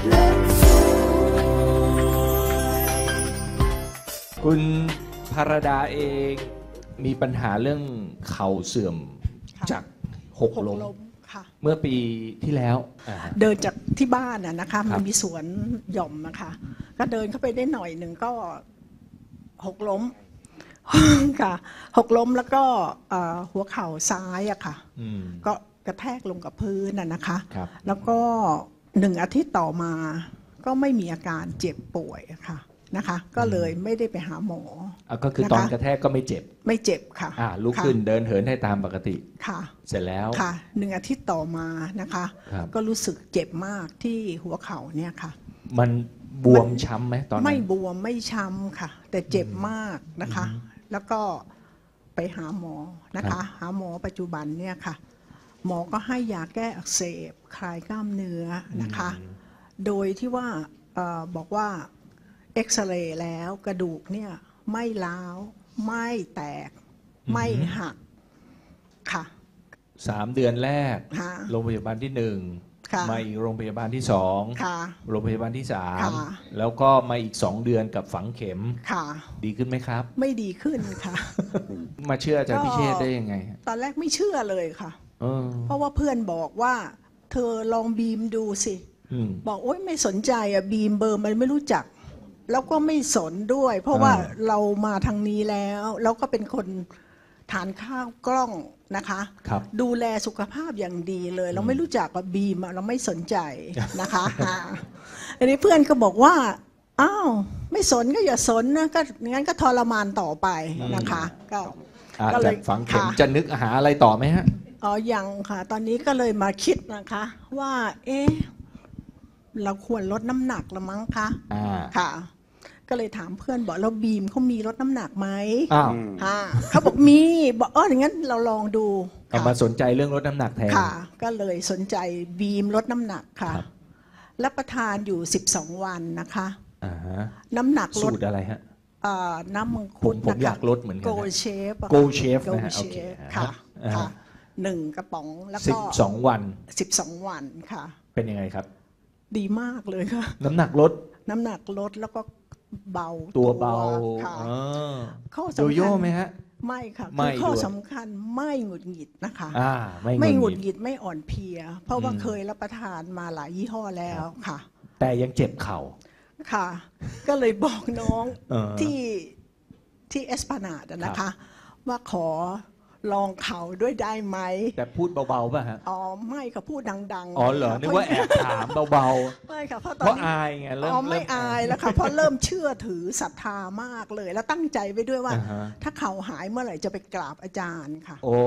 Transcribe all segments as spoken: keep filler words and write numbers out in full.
คุณภารดาเองมีปัญหาเรื่องเข่าเสื่อมจากหกล้มเมื่อปีที่แล้วเดินจากที่บ้านน่ะนะคะมันมีสวนหย่อมนะคะก็เดินเข้าไปได้หน่อยหนึ่งก็หกล้มค่ะหกล้มแล้วก็หัวเข่าซ้ายอะค่ะก็กระแทกลงกับพื้นน่ะนะคะแล้วก็หนึ่งอาทิตย์ต่อมาก็ไม่มีอาการเจ็บป่วยค่ะนะคะก็เลยไม่ได้ไปหาหมอก็คือตอนกระแทกก็ไม่เจ็บไม่เจ็บค่ะลุกขึ้นเดินเหินให้ตามปกติค่ะเสร็จแล้วค่ะหนึ่งอาทิตย์ต่อมานะคะก็รู้สึกเจ็บมากที่หัวเข่าเนี่ยค่ะมันบวมช้ำไหมตอนนั้นไม่บวมไม่ช้ำค่ะแต่เจ็บมากนะคะแล้วก็ไปหาหมอนะคะหาหมอปัจจุบันเนี่ยค่ะหมอก็ให้ยาแก้อักเสบคลายกล้ามเนื้อนะคะโดยที่ว่าบอกว่าเอ็กซเรย์แล้วกระดูกเนี่ยไม่ร้าวไม่แตกไม่หักค่ะสามเดือนแรกโรงพยาบาลที่หนึ่งมาอีกโรงพยาบาลที่สองโรงพยาบาลที่สามแล้วก็มาอีกสองเดือนกับฝังเข็มดีขึ้นไหมครับไม่ดีขึ้นค่ะมาเชื่ออาจารย์พิเชษได้ยังไงตอนแรกไม่เชื่อเลยค่ะเพราะว่าเพื่อนบอกว่าเธอลองบีมดูสิบอกโอ๊ยไม่สนใจอะบีมเบอร์มันไม่รู้จักแล้วก็ไม่สนด้วยเพราะว่าเรามาทางนี้แล้วแล้วก็เป็นคนทานข้าวกล้องนะคะดูแลสุขภาพอย่างดีเลยเราไม่รู้จักกับบีมเราไม่สนใจนะคะอันนี้เพื่อนก็บอกว่าอ้าวไม่สนก็อย่าสนนะก็งั้นก็ทรมานต่อไปนะคะก็ก็เลยฝังเข็มจะนึกหาอะไรต่อไหมฮะอ๋อยังค่ะตอนนี้ก็เลยมาคิดนะคะว่าเอ๊ะเราควรลดน้ำหนักละมั้งคะค่ะก็เลยถามเพื่อนบอกแล้วบีมเขามีลดน้ำหนักไหมอ้าวเขาบอกมีบอกเอออย่างนั้นเราลองดูมาสนใจเรื่องลดน้ำหนักแทนค่ะก็เลยสนใจบีมลดน้ำหนักค่ะรับประทานอยู่สิบสองวันนะคะน้ำหนักลดสูตรอะไรฮะน้ำมังคุดผมอยากลดเหมือนกันโกเชฟโกเชฟนะฮะค่ะค่ะหนึ่งกระป๋องแล้วก็สิบสองวันสิบสองวันค่ะเป็นยังไงครับดีมากเลยค่ะน้ำหนักลดน้ำหนักลดแล้วก็เบาตัวเบาค่ะข้อสำคัญโยโย่ไหมฮะไม่ค่ะคือข้อสำคัญไม่หงุดหงิดนะคะไม่หงุดหงิดไม่อ่อนเพลียเพราะว่าเคยรับประทานมาหลายยี่ห้อแล้วค่ะแต่ยังเจ็บเข่าค่ะก็เลยบอกน้องที่ที่เอสพานาดนะคะว่าขอลองเข่าด้วยได้ไหมแต่พูดเบาๆป่ะฮะอ๋อไม่ค่ะพูดดังๆอ๋อเหรอนึกว่าแอบถามเบาๆไม่ค่ะเพราะตอนนี้เพราะอายไงเริ่มอ๋อไม่อายแล้วค่ะเพราะเริ่มเชื่อถือศรัทธามากเลยแล้วตั้งใจไว้ด้วยว่าถ้าเข่าหายเมื่อไหร่จะไปกราบอาจารย์ค่ะโอ้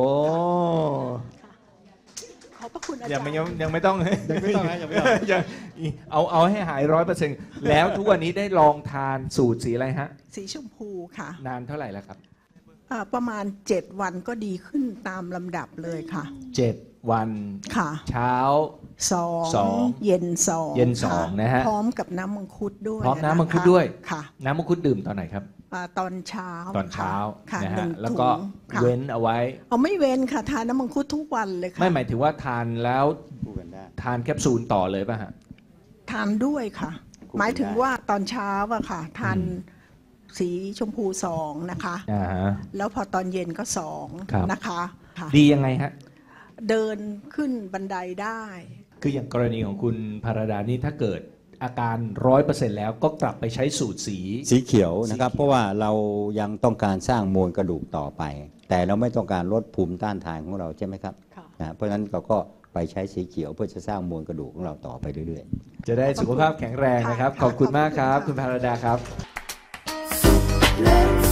ขอบพระคุณอาจารย์ยังไม่ยังไม่ต้องยังไม่ต้องยังไม่ต้องยังเอาเอาให้หายร้อยเปอร์เซ็นต์แล้วทุกวันนี้ได้ลองทานสูตรสีอะไรฮะสีชมพูค่ะนานเท่าไหร่แล้วครับประมาณเจ็ดวันก็ดีขึ้นตามลำดับเลยค่ะเจ็ดวันค่ะเช้าสองเย็นสองเย็นสองนะฮะพร้อมกับน้ำมังคุดด้วยพร้อมน้ำมังคุดด้วยค่ะน้ำมังคุดดื่มตอนไหนครับตอนเช้าตอนเช้านะฮะแล้วก็เว้นเอาไว้เอาไม่เว้นค่ะทานน้ำมังคุดทุกวันเลยค่ะไม่หมายถึงว่าทานแล้วทานแคปซูลต่อเลยป่ะฮะทานด้วยค่ะหมายถึงว่าตอนเช้าอะค่ะทานสีชมพูสองนะคะแล้วพอตอนเย็นก็สองนะคะดียังไงฮะเดินขึ้นบันไดได้คืออย่างกรณีของคุณภารดานี่ถ้าเกิดอาการร้อยเปอร์เซ็นต์แล้วก็กลับไปใช้สูตรสีสีเขียวนะครับเพราะว่าเรายังต้องการสร้างมวลกระดูกต่อไปแต่เราไม่ต้องการลดภูมิต้านทานของเราใช่ไหมครับนะเพราะฉะนั้นเราก็ไปใช้สีเขียวเพื่อจะสร้างมวลกระดูกของเราต่อไปเรื่อยๆจะได้สุขภาพแข็งแรงนะครับขอบคุณมากครับคุณภารดาครับ